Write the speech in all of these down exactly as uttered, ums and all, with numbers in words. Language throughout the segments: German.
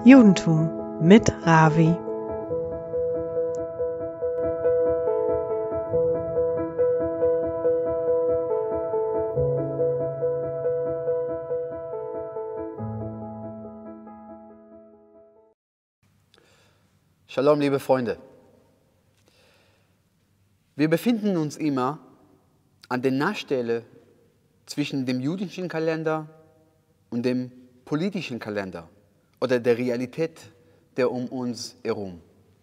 Judentum mit Ravi. Shalom, liebe Freunde. Wir befinden uns immer an der Nahtstelle zwischen dem jüdischen Kalender und dem politischen Kalender oder der Realität der um uns herum.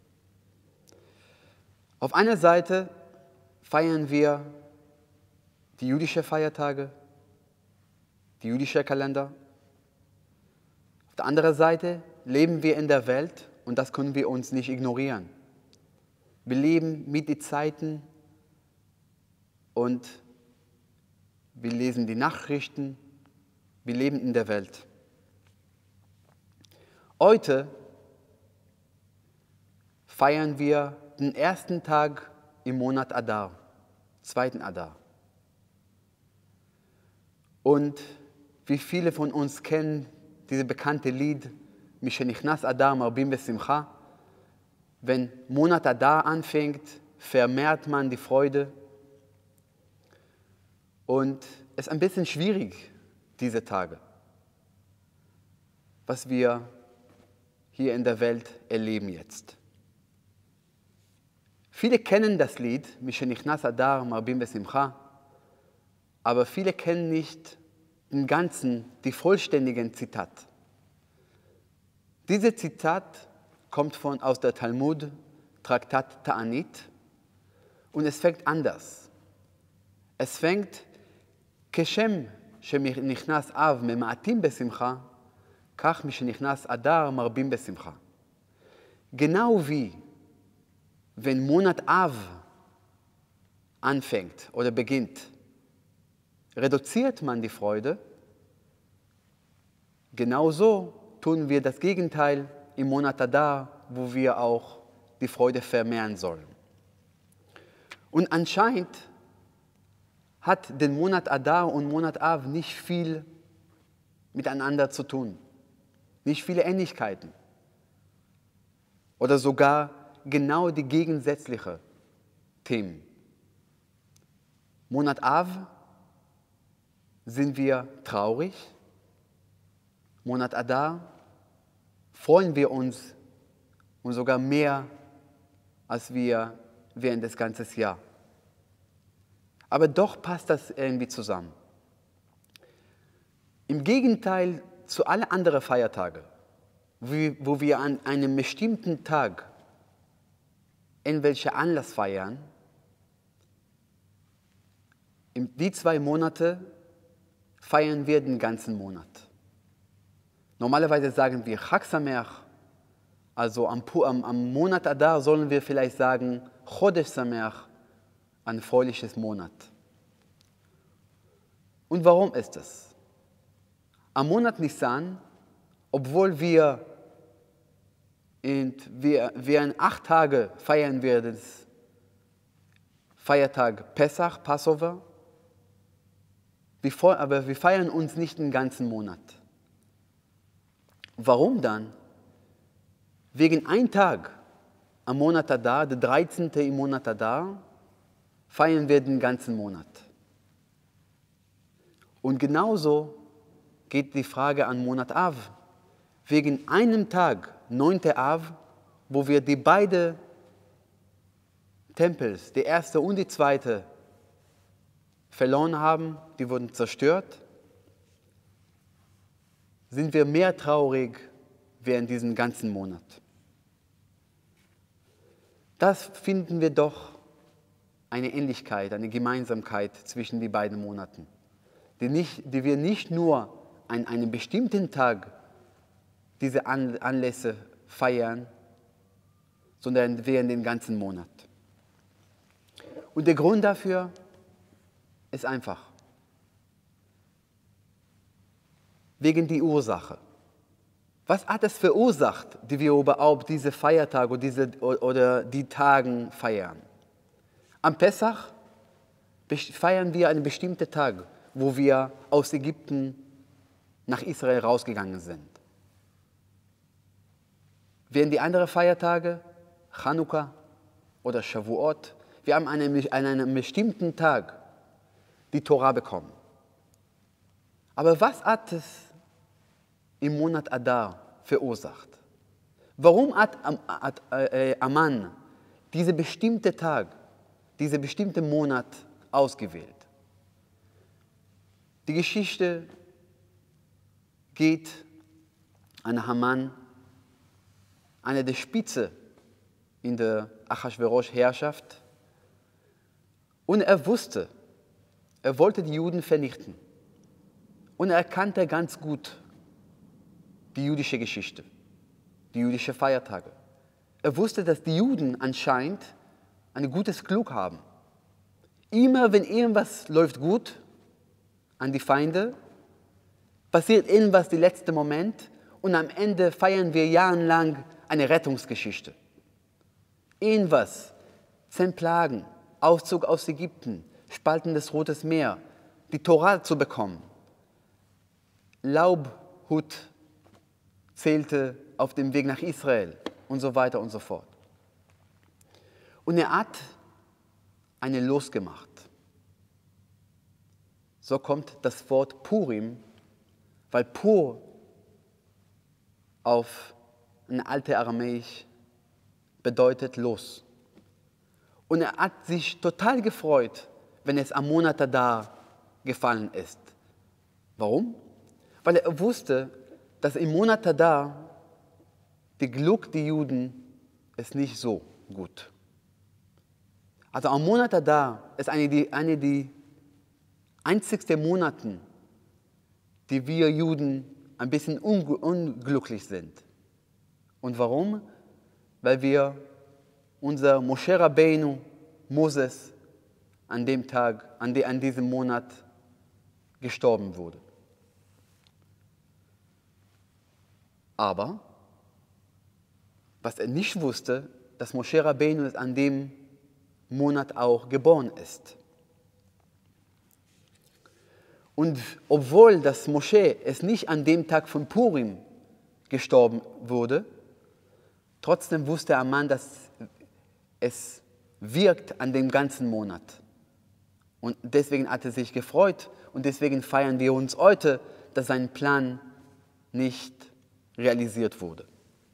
Auf einer Seite feiern wir die jüdischen Feiertage, die jüdische Kalender. Auf der anderen Seite leben wir in der Welt und das können wir uns nicht ignorieren. Wir leben mit den Zeiten und wir lesen die Nachrichten, wir leben in der Welt. Heute feiern wir den ersten Tag im Monat Adar, zweiten Adar. Und wie viele von uns kennen dieses bekannte Lied, Mishenichnas Adar Marbim Besimcha, wenn Monat Adar anfängt, vermehrt man die Freude. Und es ist ein bisschen schwierig, diese Tage, was wir hier in der Welt erleben jetzt. Viele kennen das Lied, Mishenichnas Adar Marbim Besimcha, aber viele kennen nicht im Ganzen die vollständigen Zitat. Dieses Zitat kommt von, aus der Talmud, Traktat Ta'anit, und es fängt anders. Es fängt, Keshem shenichnas Av mema'atim besimcha, kach mishenichnas Adar marbim besimcha. Genau wie, wenn Monat Av anfängt oder beginnt, reduziert man die Freude, genauso tun wir das Gegenteil im Monat Adar, wo wir auch die Freude vermehren sollen. Und anscheinend hat der Monat Adar und Monat Av nicht viel miteinander zu tun, nicht viele Ähnlichkeiten oder sogar genau die gegensätzlichen Themen. Monat Av sind wir traurig, Monat Adar freuen wir uns und sogar mehr, als wir während des ganzen Jahres. Aber doch passt das irgendwie zusammen. Im Gegenteil zu allen anderen Feiertagen, wo wir an einem bestimmten Tag irgendwelchen Anlass feiern, in die zwei Monate feiern wir den ganzen Monat. Normalerweise sagen wir Chag Sameach, also am, am, am Monat Adar sollen wir vielleicht sagen Chodesh Sameach, ein fröhliches Monat. Und warum ist das? Am Monat Nisan, obwohl wir, in, wir, wir in acht Tage feiern wir den Feiertag Pesach, Passover, wir, aber wir feiern uns nicht den ganzen Monat. Warum dann? Wegen ein Tag am Monat Adar, der dreizehnte im Monat Adar, feiern wir den ganzen Monat. Und genauso geht die Frage an Monat Av. Wegen einem Tag, neunte Av, wo wir die beiden Tempels, die erste und die zweite, verloren haben, die wurden zerstört, sind wir mehr traurig während diesem ganzen Monat. Das finden wir doch eine Ähnlichkeit, eine Gemeinsamkeit zwischen den beiden Monaten, die, nicht, die wir nicht nur an einem bestimmten Tag diese Anlässe feiern, sondern während den ganzen Monat. Und der Grund dafür ist einfach. Wegen der Ursache. Was hat es verursacht, die wir überhaupt diese Feiertage oder, diese, oder die Tage feiern? Am Pessach feiern wir einen bestimmten Tag, wo wir aus Ägypten nach Israel rausgegangen sind. Während die anderen Feiertage, Chanukka oder Shavuot, wir haben an einem, an einem bestimmten Tag die Tora bekommen. Aber was hat es im Monat Adar verursacht? Warum hat, hat äh, Aman diesen bestimmten Tag, diesen bestimmten Monat ausgewählt? Die Geschichte geht an Haman, einer der Spitze in der Achashverosh-Herrschaft. Und er wusste, er wollte die Juden vernichten. Und er kannte ganz gut die jüdische Geschichte, die jüdischen Feiertage. Er wusste, dass die Juden anscheinend ein gutes Glück haben. Immer wenn irgendwas läuft gut an die Feinde, passiert irgendwas im letzten Moment und am Ende feiern wir jahrelang eine Rettungsgeschichte. Irgendwas, zehn Plagen, Auszug aus Ägypten, Spalten des Rotes Meer, die Tora zu bekommen. Laubhut zählte auf dem Weg nach Israel und so weiter und so fort. Und er hat eine losgemacht. So kommt das Wort Purim, weil Pur auf ein altes Aramäisch bedeutet los. Und er hat sich total gefreut, wenn es am Monat Adar gefallen ist. Warum? Weil er wusste, dass im Monat Adar die Glück der Juden ist nicht so gut. Also am Monat Adar ist eine der eine die einzigsten Monate, die wir Juden ein bisschen unglücklich sind. Und warum? Weil wir unser Moshe Rabbeinu, Moses, an dem Tag, an, de, an diesem Monat gestorben wurde. Aber, was er nicht wusste, dass Moshe Rabbeinu an dem Monat auch geboren ist. Und obwohl das Moshe es nicht an dem Tag von Purim gestorben wurde, trotzdem wusste Aman, dass es wirkt an dem ganzen Monat. Und deswegen hat er sich gefreut und deswegen feiern wir uns heute, dass sein Plan nicht realisiert wurde.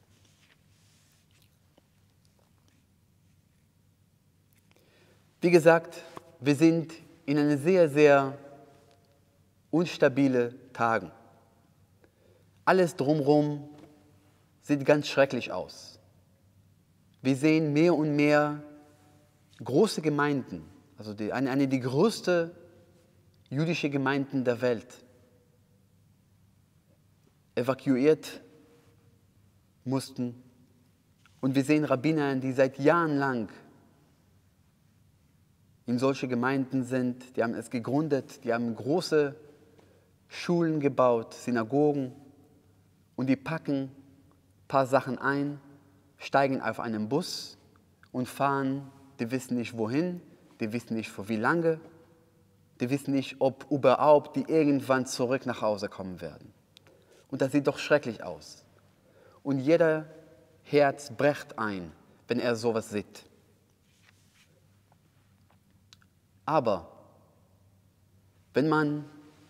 Wie gesagt, wir sind in einer sehr, sehr unstabile Tagen. Alles drumherum sieht ganz schrecklich aus. Wir sehen mehr und mehr große Gemeinden, also die, eine, eine der größten jüdischen Gemeinden der Welt, evakuiert mussten. Und wir sehen Rabbiner, die seit Jahren lang in solche Gemeinden sind, die haben es gegründet, die haben große Schulen gebaut, Synagogen, und die packen ein paar Sachen ein, steigen auf einen Bus und fahren, die wissen nicht wohin, die wissen nicht für wie lange, die wissen nicht, ob überhaupt die irgendwann zurück nach Hause kommen werden. Und das sieht doch schrecklich aus. Und jeder Herz bricht ein, wenn er sowas sieht. Aber wenn man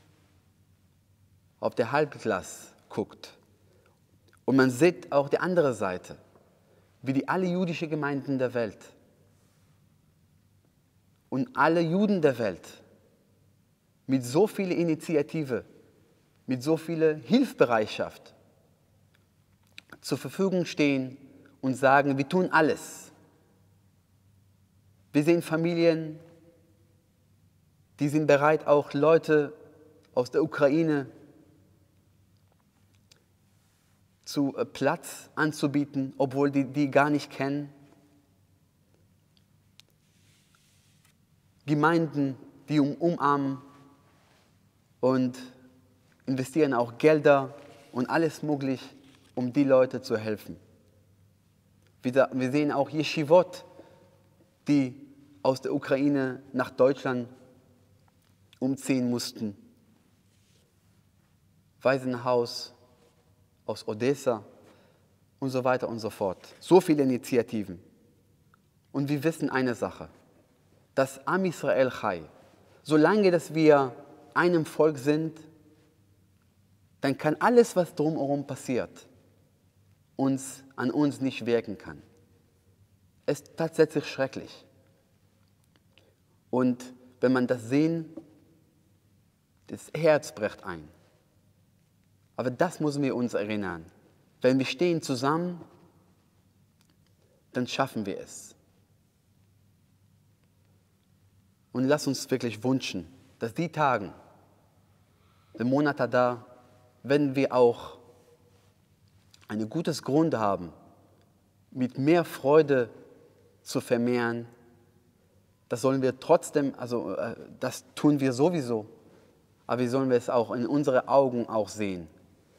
auf der Halbglas guckt und man sieht auch die andere Seite, wie die alle jüdischen Gemeinden der Welt und alle Juden der Welt mit so viel Initiative, mit so viel Hilfsbereitschaft zur Verfügung stehen und sagen, wir tun alles. Wir sehen Familien, die sind bereit, auch Leute aus der Ukraine zu Platz anzubieten, obwohl die die gar nicht kennen. Gemeinden, die um, umarmen und investieren auch Gelder und alles möglich, um die Leute zu helfen. Wir, wir sehen auch Yeshivot, die aus der Ukraine nach Deutschland umziehen mussten. Waisenhaus aus Odessa, und so weiter und so fort. So viele Initiativen. Und wir wissen eine Sache, dass Am Israel Chai, solange dass wir einem Volk sind, dann kann alles, was drumherum passiert, uns, an uns nicht wirken kann. Es ist tatsächlich schrecklich. Und wenn man das sehen, das Herz bricht ein. Aber das müssen wir uns erinnern. Wenn wir stehen zusammen, dann schaffen wir es. Und lass uns wirklich wünschen, dass die Tage, die Monate da, wenn wir auch ein gutes Grund haben, mit mehr Freude zu vermehren, das sollen wir trotzdem, also das tun wir sowieso, aber wie sollen wir es auch in unsere Augen auch sehen,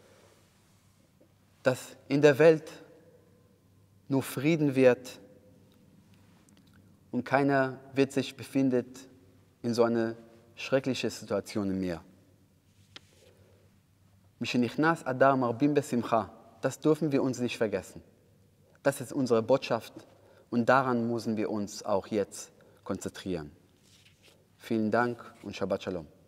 dass in der Welt nur Frieden wird und keiner wird sich befindet in so einer schrecklichen Situation mehr. Mishenichnas Adar Marbim Besimcha, das dürfen wir uns nicht vergessen. Das ist unsere Botschaft und daran müssen wir uns auch jetzt konzentrieren. Vielen Dank und Shabbat Shalom.